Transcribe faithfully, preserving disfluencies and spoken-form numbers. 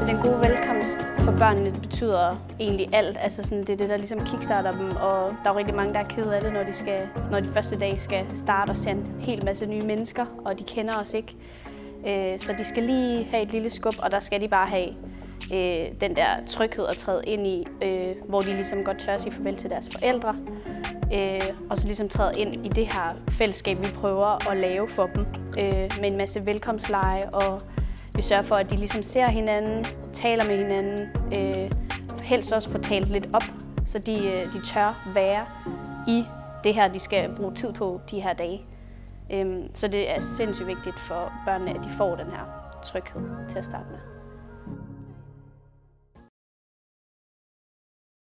Den gode velkomst for børnene, det betyder egentlig alt. Altså sådan, det er det, der ligesom kickstarter dem, og der er rigtig mange, der er kede af det, når de, skal, når de første dag skal starte og se en hel masse nye mennesker, og de kender os ikke. Øh, så de skal lige have et lille skub, og der skal de bare have øh, den der tryghed at træde ind i, øh, hvor de ligesom godt tør at sige farvel til deres forældre. Øh, og så ligesom træde ind i det her fællesskab, vi prøver at lave for dem, øh, med en masse velkomstlege, og vi sørger for, at de ligesom ser hinanden, taler med hinanden, øh, helst også får talt lidt op, så de, øh, de tør være i det her, de skal bruge tid på de her dage. Øh, så det er sindssygt vigtigt for børnene, at de får den her tryghed til at starte med.